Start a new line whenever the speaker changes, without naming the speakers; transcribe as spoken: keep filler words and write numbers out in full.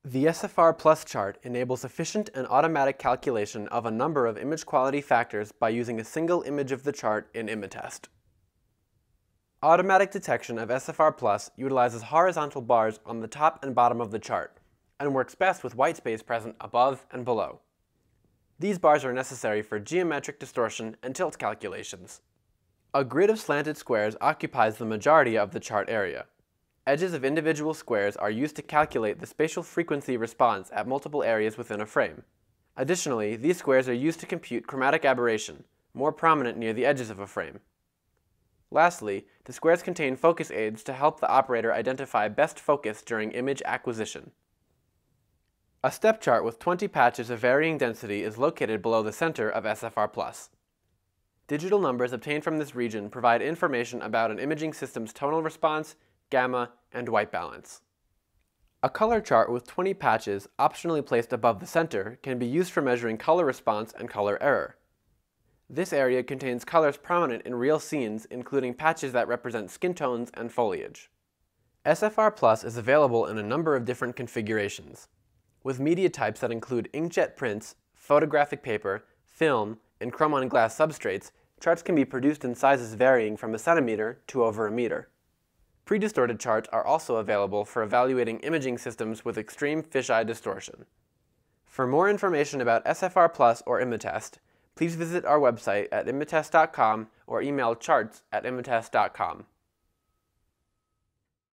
The SFRplus chart enables efficient and automatic calculation of a number of image quality factors by using a single image of the chart in Imatest. Automatic detection of SFRplus utilizes horizontal bars on the top and bottom of the chart, and works best with white space present above and below. These bars are necessary for geometric distortion and tilt calculations. A grid of slanted squares occupies the majority of the chart area. Edges of individual squares are used to calculate the spatial frequency response at multiple areas within a frame. Additionally, these squares are used to compute chromatic aberration, more prominent near the edges of a frame. Lastly, the squares contain focus aids to help the operator identify best focus during image acquisition. A step chart with twenty patches of varying density is located below the center of SFRplus. Digital numbers obtained from this region provide information about an imaging system's tonal response, gamma, and white balance. A color chart with twenty patches optionally placed above the center can be used for measuring color response and color error. This area contains colors prominent in real scenes, including patches that represent skin tones and foliage. SFRplus is available in a number of different configurations. With media types that include inkjet prints, photographic paper, film, and chrome-on glass substrates, charts can be produced in sizes varying from a centimeter to over a meter. Pre-distorted charts are also available for evaluating imaging systems with extreme fisheye distortion. For more information about SFRplus or Imatest, please visit our website at imatest dot com or email charts at imatest dot com.